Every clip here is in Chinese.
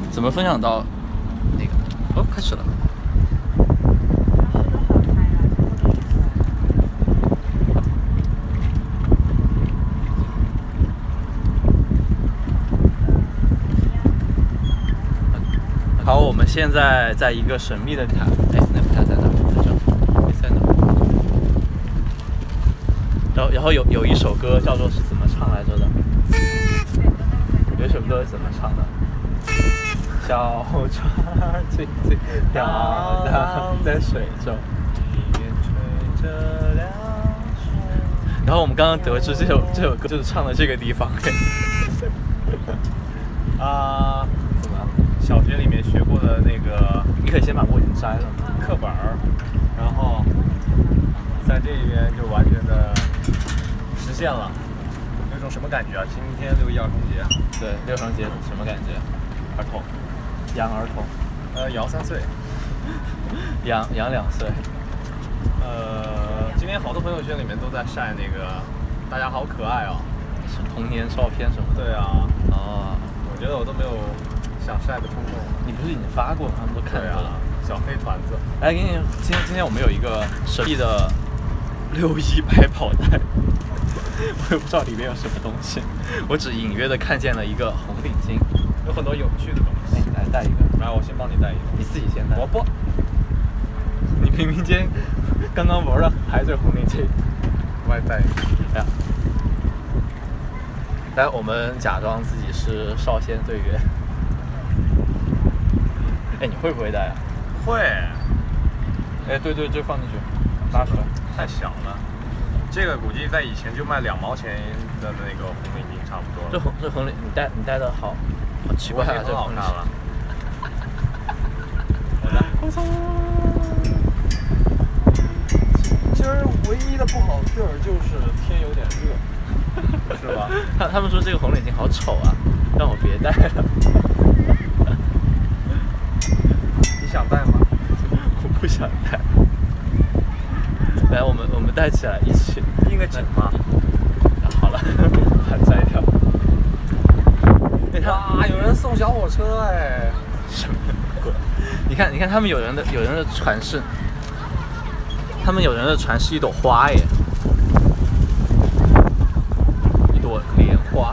怎么分享到那个？哦，开始了。好，我们现在在一个神秘的塔，哎，那个塔在哪？在这，哎，在哪？然后有一首歌叫做是怎么唱来着的？有一首歌是怎么唱的？小船静静飘荡在水中，一边吹着凉水。然后我们刚刚得知这首歌就是唱的这个地方。 啊，怎么？小学里面学过的那个， 你可以先把墨镜摘了课本儿，然后在这边就完全的实现了。有种什么感觉啊？今天6·1儿童节。 对，6儿童节什么感觉？ 儿童， 养儿童。 杨3岁， 养2岁。 今天好多朋友圈里面都在晒那个，大家好可爱哦， 是童年照片什么的。 对啊。 哦， 我觉得我都没有想晒的冲动。 你不是已经发过吗？他们都看到了。 小黑团子。 哎，给你，今天我们有一个神秘的6·1百宝袋。我也不知道里面有什么东西，我只隐约的看见了一个红领巾， 有很多有趣的东西。 哎，来带一个， 来，我先帮你带一个。 你自己先带。 我不， 你明明今天刚刚玩的还是红领巾， 我也带一个。 哎呀，来，我们假装自己是少先队员。哎，你会不会带啊？ 会。 哎，对，就放进去，拉出来。 太小了。这个估计在以前就卖2毛钱的那个红领巾差不多了。 这红领你戴的好奇怪啊！ 这好看了。好的。 我操！ 今儿唯一的不好地儿就是天有点热，是吧？ 他们说这个红领巾好丑啊，让我别戴了。 你想戴吗？ 我不想戴。来，我们戴起来一起应个景吗？ 好了，还摘掉。 哇，有人送小火车哎！ 什么鬼？你看，他们有人的船是，一朵花耶，一朵莲花。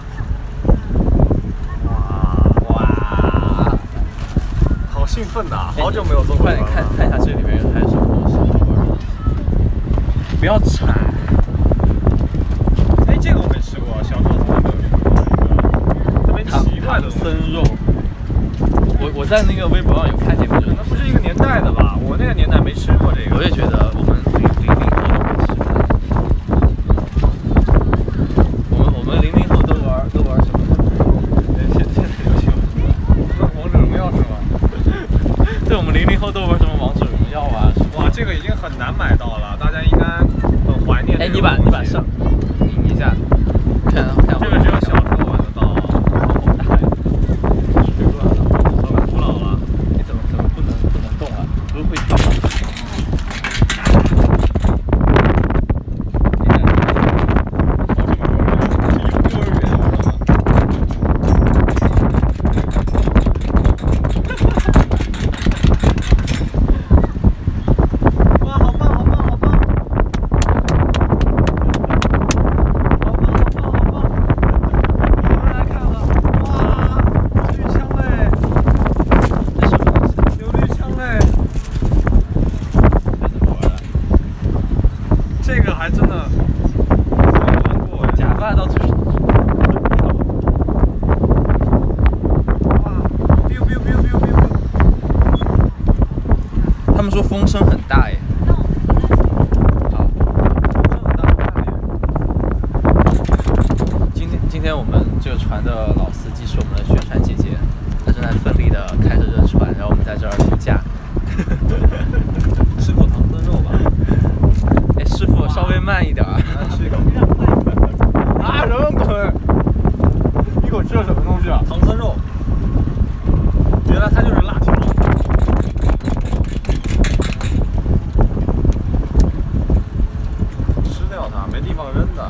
哇， 好兴奋呐！好久没有坐过船了。 快点看一下这里面还有什么东西。不要踩！ 哎，这个我没吃过，小时候从来没有吃过。特别奇怪的唐僧肉，我在那个微博上有看见过， 可能不是一个年代的吧？我那个年代没吃过这个。 我也觉得我们00后都没吃过。我们00后都玩什么？现在流行王者荣耀是吗？ 对，我们00后都玩什么王者荣耀啊？ 哇，这个已经很难买到了，大家应该很怀念。 哎，你把上拧一下，看这个只有小时候玩得到，好大呀！吹乱了，很古老了。 你怎么不能动啊？不是会跳吗？风声很大耶。好，今天我们这个船的老司机是我们的宣传姐姐，她正在奋力的开着这船，然后我们在这儿度假。 吃过唐僧肉吧？ 哎，师傅稍微慢一点啊。 吃一口。 啊，什么鬼？一口吃了什么东西啊？ 唐僧肉。原来它就是辣条。吃掉它，没地方扔的。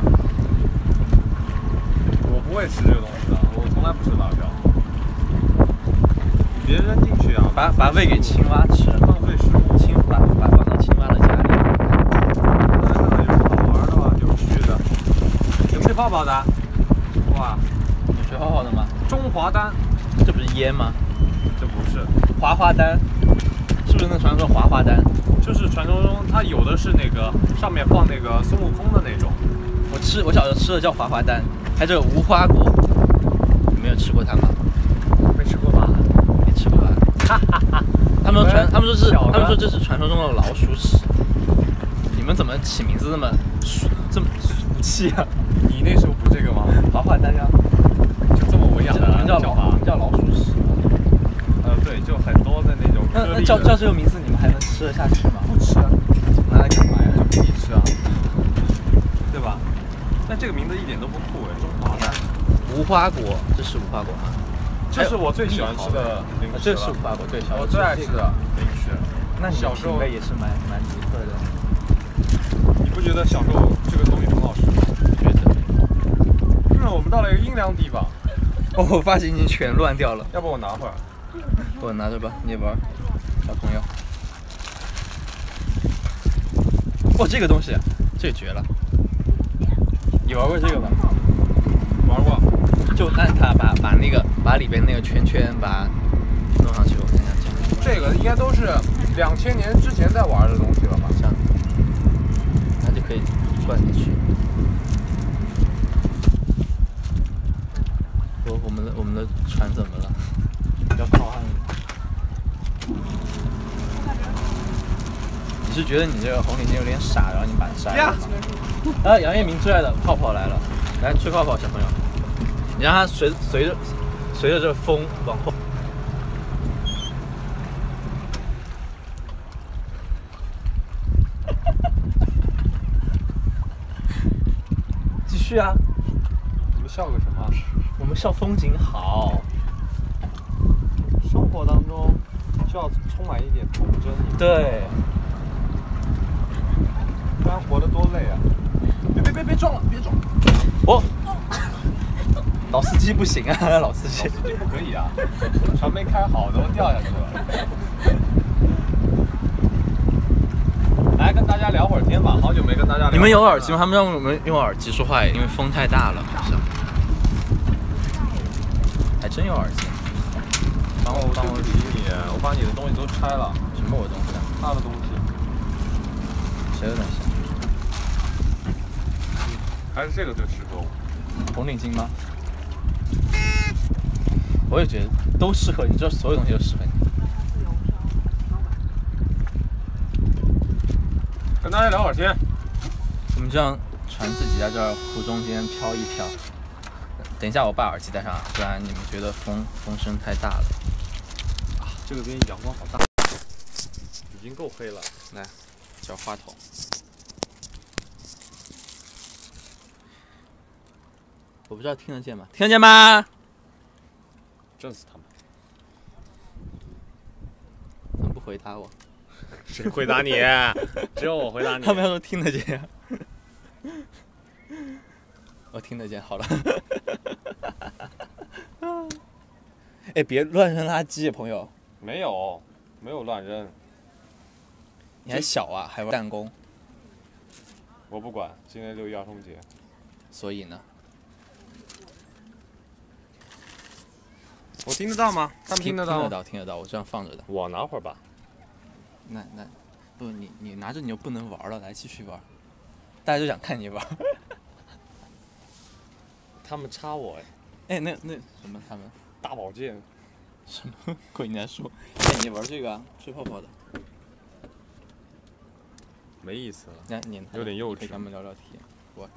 我不会吃这个东西的，我从来不吃辣条。 别扔进去啊！ 把喂给青蛙吃， 浪费食物。 把放到青蛙的家里。 那有什么好玩的吗？有趣的。有吹泡泡的。哇， 有吹泡泡的吗？ 中华丹， 这不是烟吗？ 这不是。 滑滑丹，是不是那传说中滑滑丹？ 就是传说中它有的是那个上面放那个孙悟空的那种。 我小时候吃的叫滑滑丹，还有这个无花果，你没有吃过它吗？ 没吃过吧？ 没吃过吧？哈哈哈。他们说这是传说中的老鼠屎。你们怎么起名字这么俗气啊？ 你那时候不这个吗？ 滑滑丹呀， 就这么文雅的叫法， 叫老鼠屎。 对，就很多的那种颗粒。 那叫这个名字，你们还能吃得下去吗？ 不吃， 拿来干嘛呀？ 就给你吃啊，对吧？但这个名字一点都不酷哎，中华丹。 无花果，这是无花果吗？ 这是我最喜欢吃的零食。 这是无花果，对， 我最爱吃的零食。 那你小时候也是蛮独特的。 你不觉得小时候这个东西很好吃吗？ 觉得。 我们到了一个阴凉地方。 哦，我发现已经全乱掉了。 要不我拿会儿？ 我拿着吧，你也玩，小朋友。哇，这个东西，这个绝了！你玩过这个吗？ 玩过。 就按它把里边那个圈圈把它弄上去，我看一下这个应该都是2000年之前在玩的东西了吧？ 这样，它就可以转进去。我们的船怎么了？要靠岸了。你是觉得你这个红领巾有点傻，然后你把它删了吗？啊，杨业明最爱的泡泡来了，来吹泡泡，小朋友，你让它随着这风往后。继续啊！ 你们笑个什么？ 我们笑风景好。 生活当中就要充满一点童真。 对。 不然活得多累啊！别撞了，别撞！ 哦，老司机不行啊，老司机。 老司机不可以啊，船没开好都掉下去了。来跟大家聊会儿天吧，好久没跟大家聊。 你们有耳机吗？他们让我们用耳机说话，因为风太大了，好像。还真有耳机。 帮我理你，我把你的东西都拆了。 什么我东西啊？ 他的东西。 谁的东西？ 还是这个最适合我。 红领巾吗？我也觉得都适合你，这所有东西都适合你。 跟大家聊会儿天。 我们这样船自己在这儿湖中间飘一飘。等一下我把耳机戴上，不然你们觉得风声太大了。 啊，这个边阳光好大，已经够黑了。 来，找话筒。我不知道听得见吗？听得见吗？ 震死他们！ 怎么不回答我？ 谁回答你？只有我回答你。 他们要说听得见。我听得见，好了。哎，别乱扔垃圾，朋友。 没有乱扔。 你还小啊，还玩弹弓。 我不管，今天6·1儿童节。 所以呢？ 我听得到吗？他们听得到吗？ 听得到，我这样放着的。 我拿会儿吧。 那不，你拿着你就不能玩了，来继续玩。大家就想看你玩。 他们插我哎，那什么他们？ 大宝剑。 什么鬼？你还说？哎，你玩这个啊？吹泡泡的。 没意思了。 那你有点幼稚。 可以跟他们聊聊天。我。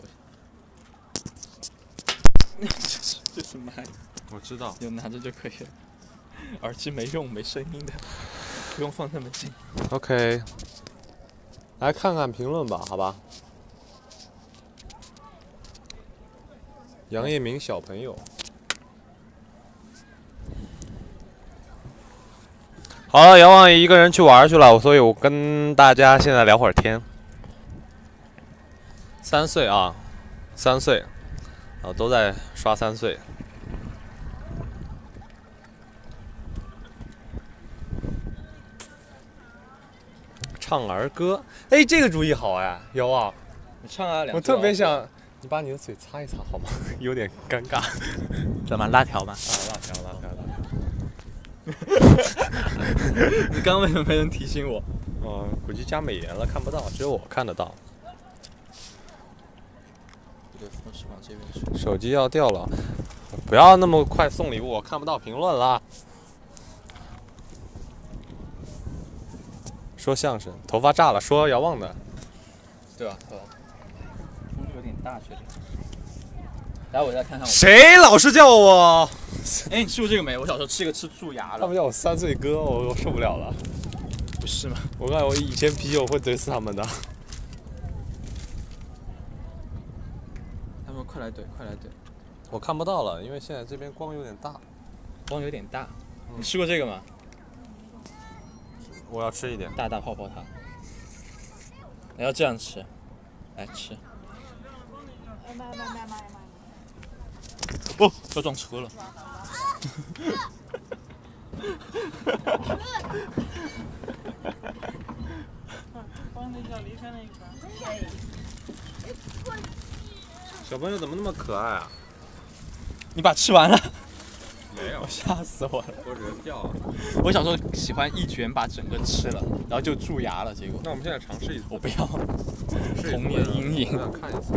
这是麦。 我知道， 有拿着就可以了。耳机没用，没声音的，不用放那么近。 OK， 来看看评论吧，好吧。杨业明小朋友，好了，杨望一个人去玩去了，所以我跟大家现在聊会儿天。3岁啊，3岁，都在刷3岁。 唱儿歌。哎，这个主意好哎，有啊。 你唱啊， 我特别想你把你的嘴擦一擦好吗？有点尴尬。 怎么辣条吗？ 啊，辣条。 你刚刚为什么没人提醒我？ 估计加美颜了，看不到，只有我看得到。 风是往这边吹。 手机要掉了，不要那么快送礼物，我看不到评论了。说相声，头发炸了，说遥望的。 对吧？风有点大，确实。来，我再看看我。 谁老是叫我？ 哎，你吃过这个没？我小时候吃个吃蛀牙的。 他们叫我3岁哥，我受不了了。 不是吗？ 我感觉我以前啤酒会怼死他们的。 他们快来怼，快来怼！ 我看不到了，因为现在这边光有点大。 光有点大。你吃过这个吗？ 我要吃一点。 大泡泡糖。你要这样吃，来吃。哦，要撞车了。 小朋友怎么那么可爱啊？ 你把吃完了？ 没有， 吓死我了！ 我只是掉了。 我小时候喜欢一卷把整个吃了，然后就蛀牙了。结果那我们现在尝试一次。 我不要，童年阴影。 我想看一次。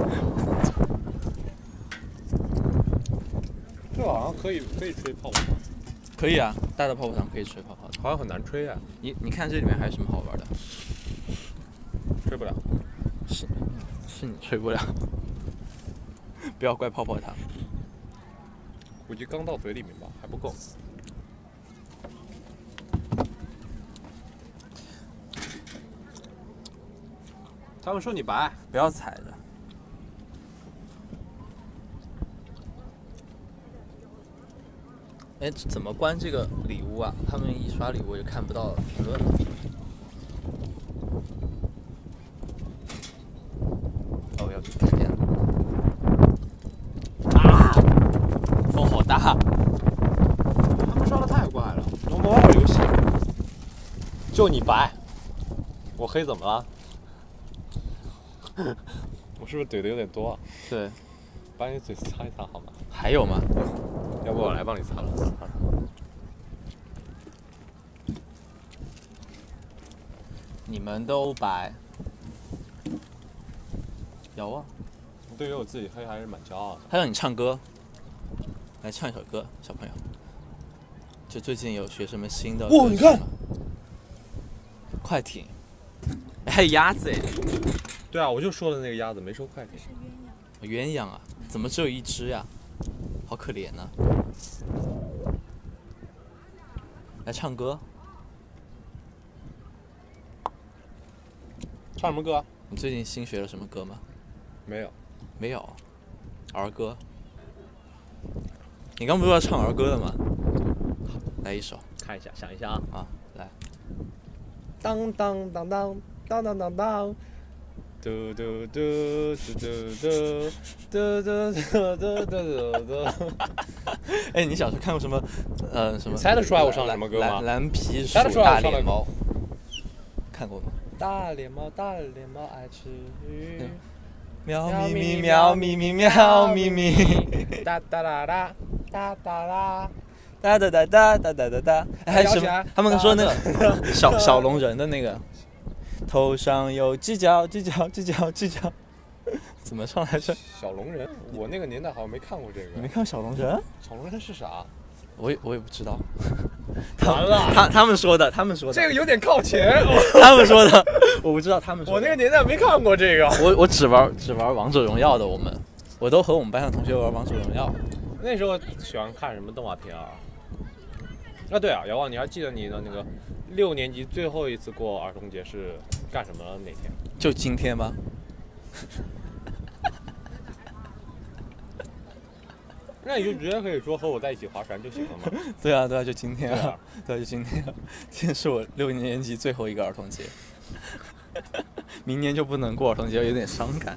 这好像可以吹泡泡糖。 可以啊，大的泡泡糖可以吹泡泡糖。 好像很难吹啊。 你看这里面还有什么好玩的？ 吹不了。 是你吹不了。不要怪泡泡糖。 估计刚到嘴里面吧，还不够。他们说你白， 不要踩着。哎，怎么关这个礼物啊？他们一刷礼物就看不到评论了。哦，要去看见了。啊！风好大。 他们刷的太快了。我们玩游戏。就你白，我黑怎么了？我是不是怼的有点多啊？ 对。 把你嘴擦一擦好吗？ 还有吗？ 要不我来帮你擦了。 你们都白。有啊。 对于我自己黑还是蛮骄傲的。 他让你唱歌，来唱一首歌，小朋友。就最近有学什么新的？ 哇，你看， 快艇，还有鸭子哎。 对啊，我就说的那个鸭子没收快艇。 鸳鸯啊，怎么只有一只呀？好可怜呐。来唱歌。 唱什么歌？ 你最近新学了什么歌吗？ 没有。 没有。儿歌。你刚不是要唱儿歌的吗？来一首， 看一下，想一下啊。 啊，来。 当当当当当当当当。嘟嘟嘟嘟嘟嘟嘟嘟嘟嘟嘟。 哎，你小时候看过什么？什么？ 猜得出来我唱什么歌吗？ 蓝皮鼠大脸猫。看过吗？ 大脸猫，大脸猫爱吃鱼。 喵咪咪，喵咪咪，喵咪咪。 哒哒啦啦，哒哒啦。 哒哒哒哒哒哒哒哒，还有什么？他们说那个小龙人的那个，头上有犄角，犄角，犄角，犄角，怎么唱来着？ 小龙人，我那个年代好像没看过这个。 你没看小龙人？ 小龙人是啥？ 我也不知道。 完了， 他们说的， 这个有点靠前。 他们说的，我不知道他们说的。 我那个年代没看过这个。 我只玩王者荣耀的，我都和我们班上同学玩王者荣耀。 那时候喜欢看什么动画片啊？啊对啊，遥望，你还记得你的那个6年级最后一次过儿童节是干什么那天？ 就今天吗？ 那你就直接可以说和我在一起划船就行了嘛。 对啊，就今天啊，对，就今天。今天是我6年级最后一个儿童节，明年就不能过儿童节，有点伤感。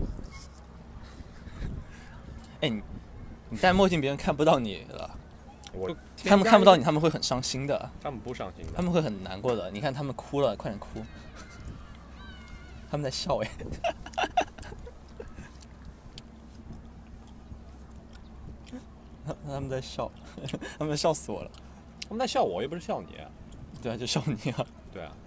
哎，你戴墨镜，别人看不到你了。 他们看不到你，他们会很伤心的。 他们不伤心的， 他们会很难过的。你看他们哭了，快点哭。他们在笑哎。他们在笑，他们笑死我了。 他们在笑我，又不是笑你。 对啊，就笑你啊。 对啊。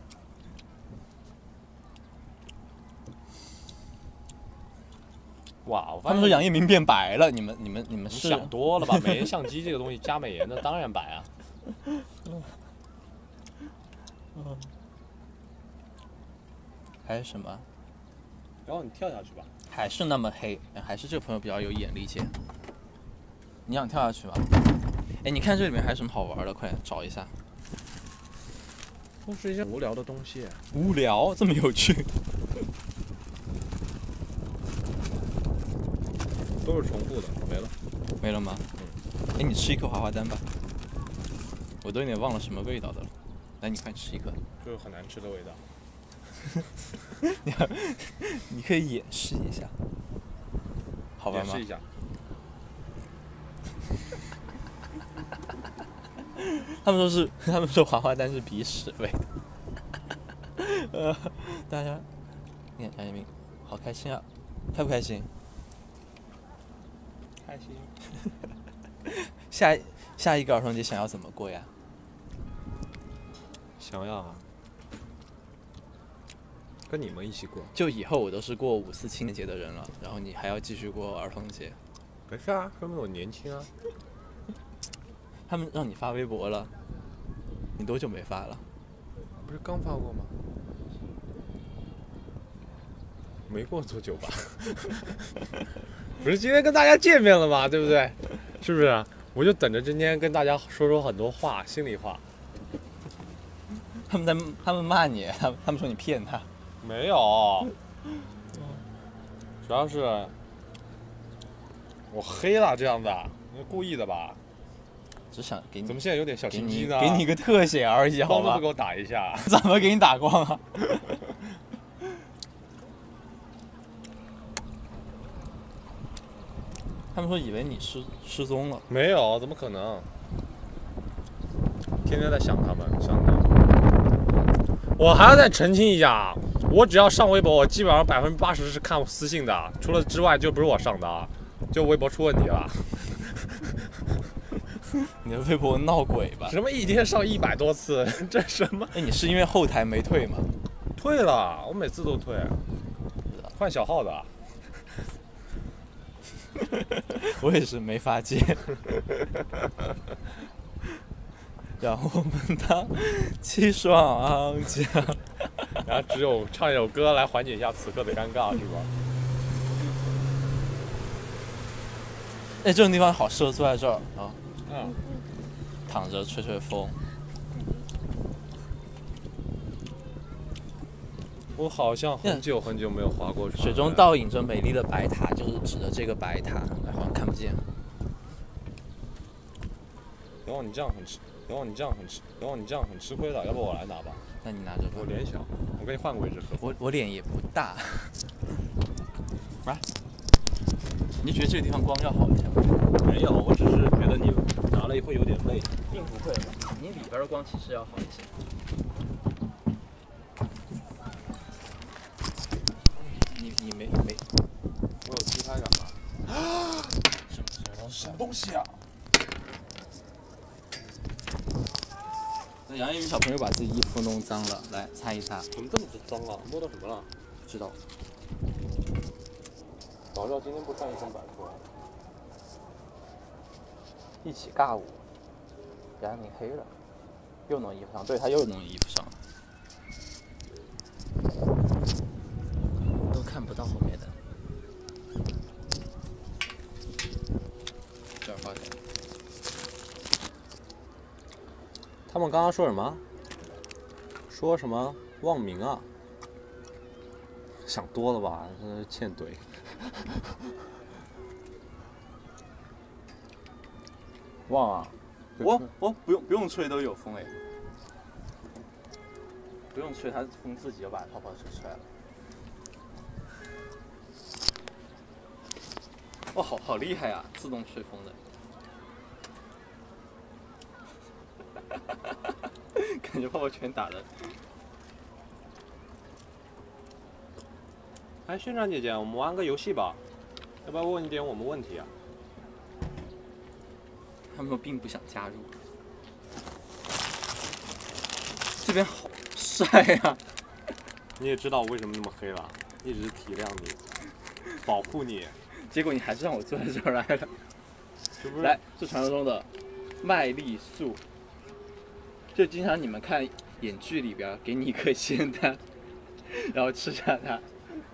哇！ 他们说杨一鸣变白了，你们是想多了吧？美颜相机这个东西加美颜的，当然白啊。 还有什么？ 然后你跳下去吧。 还是那么黑，还是这个朋友比较有眼力见。你想跳下去吗？哎，你看这里面还有什么好玩的？快点找一下。 都是一些无聊的东西。 无聊，这么有趣。 都是重复的，没了。 没了吗？哎，你吃一颗滑滑丹吧。我都有点忘了什么味道的了。来，你快吃一颗。 就是很难吃的味道。 你可以演示一下，好玩吗？ 演示一下。 他们说滑滑丹是鼻屎味。大家，你看张一鸣，好开心啊，开不开心？ 开心。 下一个儿童节想要怎么过呀？ 想要啊，跟你们一起过。 就以后我都是过5、4青年节的人了，然后你还要继续过儿童节。 没事啊，说明我年轻啊。 他们让你发微博了，你多久没发了？ 不是刚发过吗？没过多久吧。不是今天跟大家见面了吗？对不对？是不是？我就等着今天跟大家说很多话，心里话。 他们骂你，他们说你骗他。 没有。主要是我黑了这样子，你故意的吧？ 只想给你。 怎么现在有点小心机呢？ 给你个特写而已，好吧？ 光都不给我打一下。 怎么给你打光啊？他们说以为你失踪了。 没有，怎么可能？天天在想他们，想他们。我还要再澄清一下，我只要上微博，我基本上80%是看私信的，除了之外就不是我上的，就微博出问题了。 你的微博闹鬼吧？ 什么一天上100多次，这什么？ 哎，你是因为后台没退吗？ 退了，我每次都退，换小号的。 我也是没法接。让我们荡起双桨。 然后只有唱一首歌来缓解一下此刻的尴尬，是吧？ 哎，这种地方好适合坐在这儿啊。 嗯。 躺着吹吹风。 我好像很久很久没有划过船。 水中倒影着美丽的白塔，就是指的这个白塔，好像看不见。 然后你这样很吃，然后你这样很吃亏的，要不我来拿吧？ 那你拿着吧。 我脸小，我给你换个位置喝。 我脸也不大。啊？你觉得这个地方光要好一些吗？ 没有，我只是觉得你拿了会有点累。 并不会吧，你里边的光其实要好一些。你没， 我有自拍感吧？ 啊！ 什么东西啊？ 那杨一鸣小朋友把自己衣服弄脏了，来擦一擦。 怎么这么脏啊？摸到什么了？ 不知道。 早知道今天不穿一身白裤。 一起尬舞，杨一鸣黑了，又弄衣服上，对他又弄衣服上了，都看不到后面的。这儿发点。 他们刚刚说什么？说什么忘名啊？想多了吧，真是欠怼。 忘啊！我不用吹都有风哎，不用吹，它风自己就把泡泡吹出来了。哇，好厉害啊！自动吹风的。 感觉泡泡拳打的。 哎，宣传姐姐，我们玩个游戏吧，要不要问一点我们问题啊？ 他们并不想加入。这边好晒呀！ 你也知道我为什么那么黑了，一直体谅你，保护你。 结果你还是让我坐在这儿来了。 是不是？ 来，是传说中的麦丽素，就经常你们看演剧里边给你一颗仙丹，然后吃下它。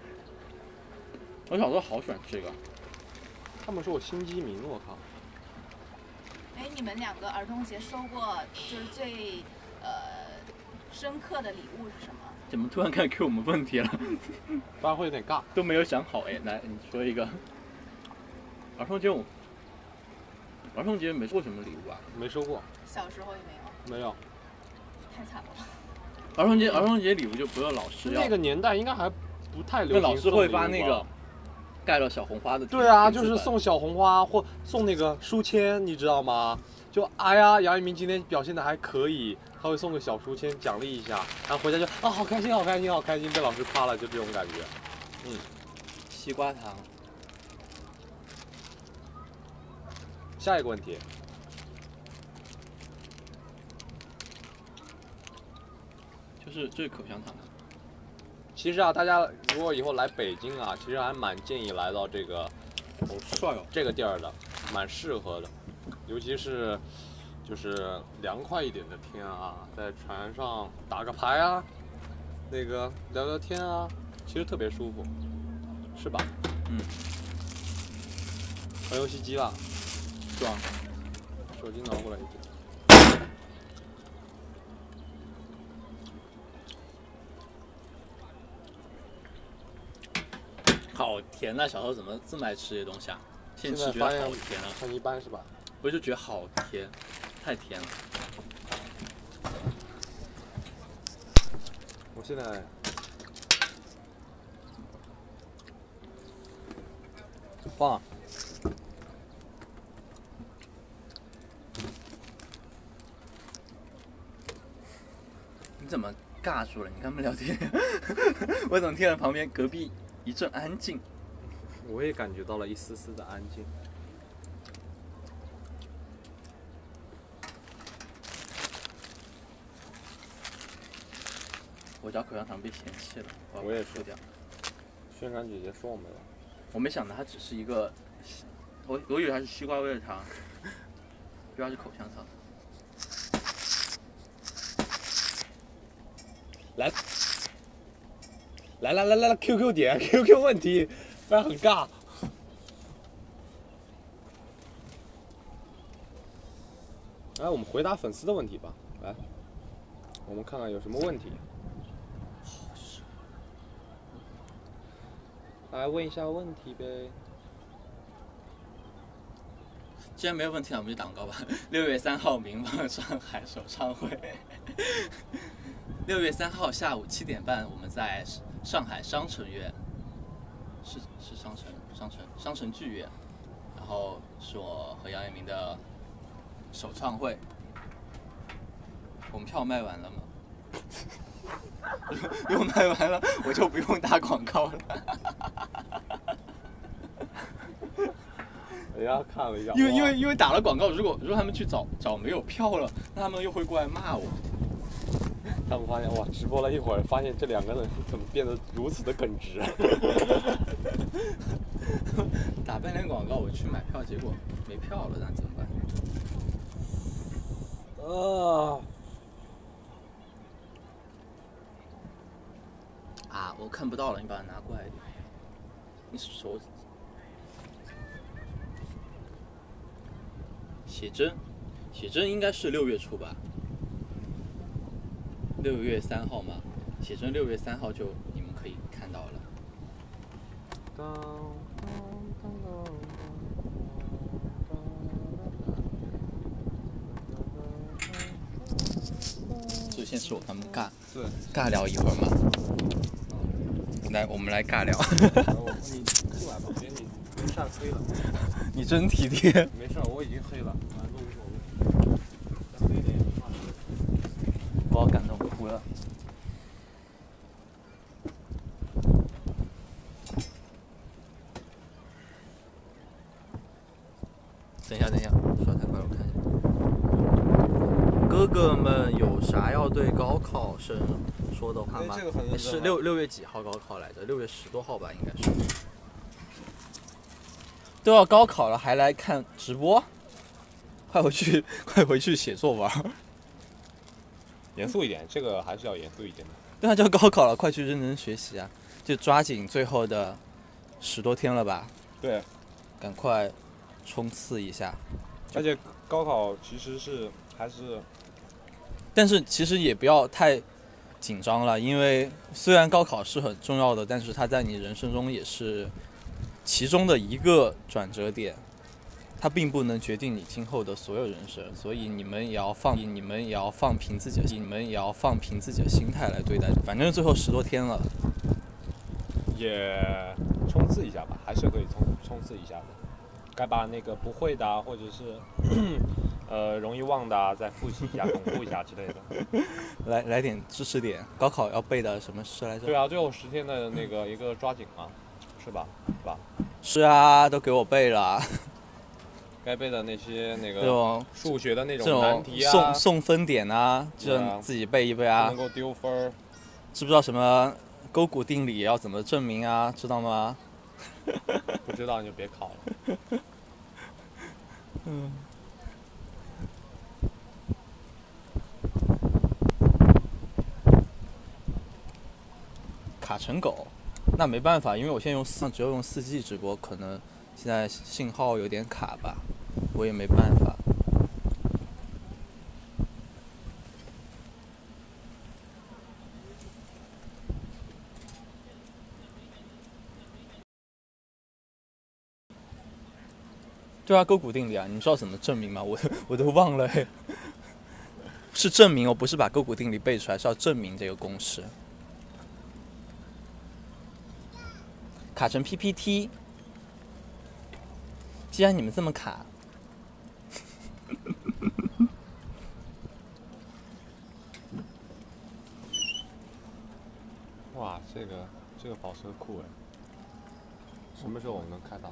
我小时候好喜欢这个。 他们说我心机明，我靠。 哎，你们两个儿童节收过就是最深刻的礼物是什么？ 怎么突然开始 Q 我们问题了？ 不然会有点尬。 都没有想好哎，来你说一个。儿童节没收过什么礼物啊？ 没收过。 小时候也没有。 没有。 太惨了吧。 儿童节礼物就不用老师要。 那个年代应该还不太流行。 老师会发那个盖了小红花的。 对啊，就是送小红花或送那个书签，你知道吗？就哎呀，杨一鸣今天表现的还可以，他会送个小书签奖励一下，然后回家就啊好开心好开心好开心，被老师夸了，就这种感觉。 西瓜糖。 下一个问题。 就是口香糖。 其实啊，大家如果以后来北京啊，其实还蛮建议来到这个， 好帅哦， 这个地儿的，蛮适合的，尤其是就是凉快一点的天啊，在船上打个牌啊，那个聊聊天啊，其实特别舒服，是吧？玩游戏机了， 是吧？ 手机拿过来一点。 好甜呐！小时候怎么这么爱吃这些东西啊？现在吃觉得好甜啊！ 很一般是吧？ 我就觉得好甜，太甜了。 我现在放。 你怎么尬住了？你跟他们聊天，我怎么听到旁边隔壁一阵安静？ 我也感觉到了一丝丝的安静。 我家口香糖被嫌弃了， 我也是掉。 宣传姐姐说我们了， 我没想到它只是一个，我以为它是西瓜味的糖，原来是口香糖。 来 ，QQ 点 QQ 问题，不然很尬。来，我们回答粉丝的问题吧。来，我们看看有什么问题。来问一下问题呗。 既然没有问题了，我们就打广告吧。6月3号，民放上海首唱会。6月3号下午7点半，我们在上海商城院，是商城剧院，然后是我和杨一鸣的首唱会。我们票卖完了吗？如果卖完了，我就不用打广告了。 人家看了一下， 因为打了广告，如果他们去找没有票了，那他们又会过来骂我。 他们发现哇，直播了一会儿，发现这两个人怎么变得如此的耿直？ 打半天广告，我去买票，结果没票了，那怎么办？啊，我看不到了，你把它拿过来一点。你手写真应该是6月初吧？6月3号嘛，写真6月3号就你们可以看到了。就先是我他们尬聊一会儿嘛。来，我们来尬聊。 你过来吧，别你晒黑了。 你真体贴。 没事，我已经黑了，反正都无所谓。再黑点也不怕。我要了。等一下，刷太快了，我看一下。哥哥们有啥要对高考生说的话吗？ 这个很认真是6月几号高考来着？6月10多号吧，应该是。都要高考了，还来看直播？快回去写作文。 严肃一点，这个还是要严肃一点的。 对啊，就要高考了，快去认真学习啊！就抓紧最后的10多天了吧？ 对， 赶快冲刺一下。 而且高考其实还是， 但是其实也不要太紧张了，因为虽然高考是很重要的，但是它在你人生中也是其中的一个转折点，它并不能决定你今后的所有人生，所以你们也要放平自己的心态来对待。反正最后10多天了， 也冲刺一下吧，还是可以冲刺一下的。该把那个不会的或者是容易忘的再复习一下、巩固一下之类的。 来点知识点。高考要背的什么诗来着？ 对啊，最后10天的那个一个抓紧嘛，是吧？ 是啊，都给我背了。 该背的那些那这种个数学的那这种难种题啊， 送分点啊，就自己背一背啊。 不能够丢分儿。 知不知道什么勾股定理要怎么证明啊？知道吗？ 不知道你就别考了。 卡成狗，那没办法，因为我现在只有用4G 直播，可能现在信号有点卡吧，我也没办法。对啊，勾股定理啊，你知道怎么证明吗？我都忘了，是证明，我不是把勾股定理背出来，是要证明这个公式。卡成 PPT， 既然你们这么卡， 哇，这个跑车酷哎！什么时候我们能开到？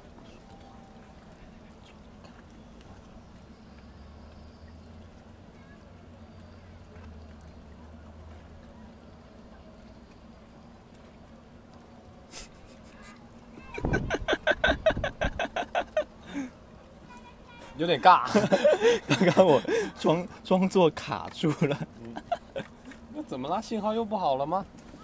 有点尬， 刚刚我装作卡住了。 那怎么了？信号又不好了吗？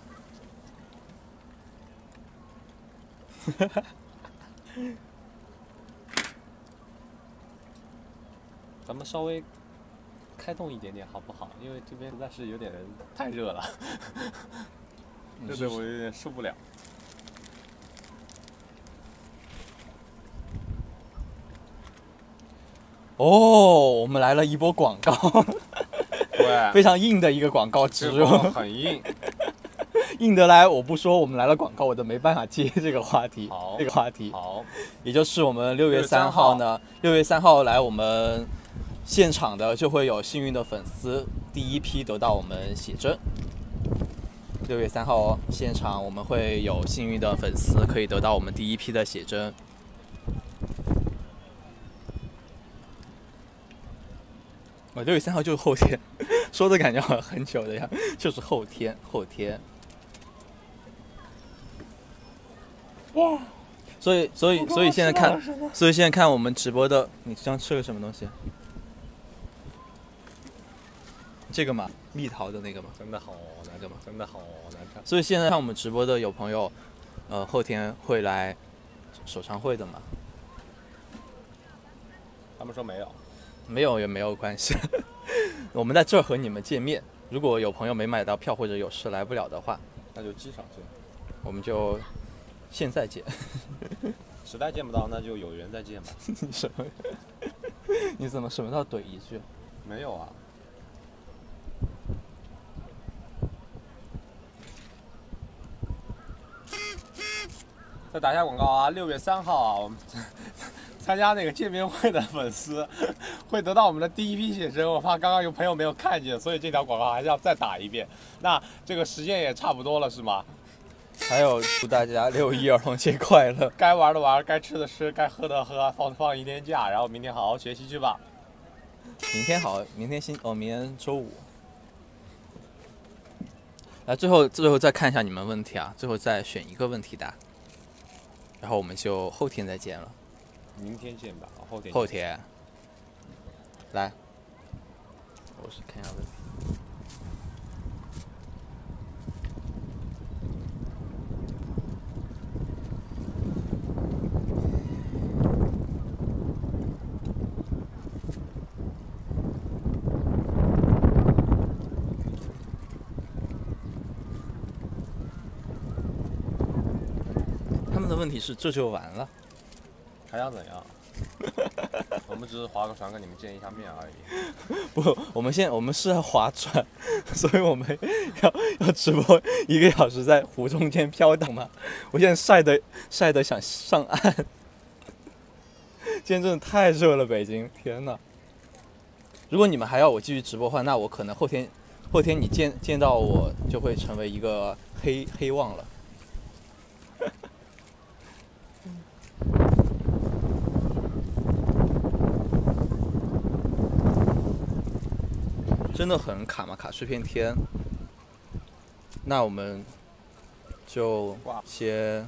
咱们稍微开动一点点好不好？因为这边实在是有点太热了，热得我有点受不了。 哦，我们来了一波广告， 对， 非常硬的一个广告植入， 很硬， 硬得来。我不说我们来了广告，我都没办法接这个话题。 好， 这个话题， 好， 也就是我们6月3号呢，6月3号来我们现场的就会有幸运的粉丝第一批得到我们写真。6月3号现场我们会有幸运的粉丝可以得到我们第一批的写真。6月3号就是后天，说的感觉好像很久的样，就是后天。哇！所以现在看我们直播的，你刚吃了什么东西？这个嘛，蜜桃的那个嘛， 真的好难看吗？真的好难看。 所以现在看我们直播的有朋友，后天会来首唱会的嘛？ 他们说没有。 没有也没有关系，我们在这儿和你们见面。如果有朋友没买到票或者有事来不了的话， 那就机场见， 我们就现在见。 实在见不到，那就有缘再见吧。 你什么？你怎么什么都要怼一句？ 没有啊。再打一下广告啊！6月3号啊，我们参加那个见面会的粉丝会得到我们的第一批写真，我怕刚刚有朋友没有看见，所以这条广告还是要再打一遍。那这个时间也差不多了，是吗？ 还有祝大家6·1儿童节快乐！ 该玩的玩，该吃的吃，该喝的喝，放一天假，然后明天好好学习去吧。 明天好，明天明天周五。来，最后再看一下你们问题啊，最后再选一个问题答，然后我们就后天再见了。 明天见吧， 后天。来，我是看一下问题。他们的问题是这就完了， 还想怎样？我们只是划个船跟你们见一下面而已。 不，我们是要划船，所以我们要直播1个小时在湖中间飘荡嘛。我现在晒得想上岸，今天真的太热了，北京，天哪！如果你们还要我继续直播的话，那我可能后天你见到我就会成为一个黑旺了。真的很卡嘛，卡碎片天。那我们就先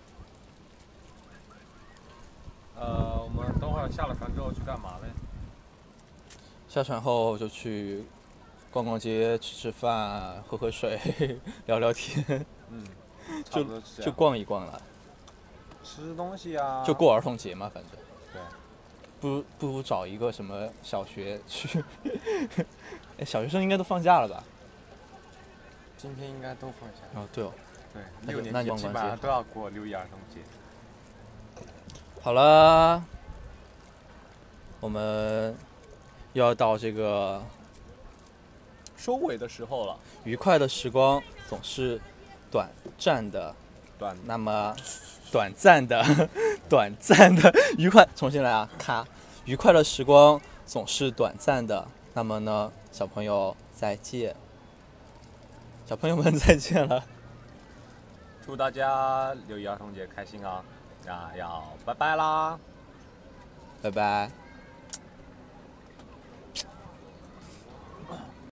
我们等会儿下了船之后去干嘛嘞？ 下船后就去逛逛街、吃饭、喝水、聊聊天。就逛一逛了。 吃东西啊。 就过儿童节嘛，反正。 对。 不如找一个什么小学去。小学生应该都放假了吧？ 今天应该都放假。 哦，对哦。 对，6年级基本上都要过6·1儿童节。 好了，我们又要到这个收尾的时候了。 愉快的时光总是短暂的，那么短暂的愉快，重新来啊！咔，愉快的时光总是短暂的，那么呢，小朋友再见，小朋友们再见了。 祝大家6·1儿童节开心啊！要拜拜啦！ 拜拜。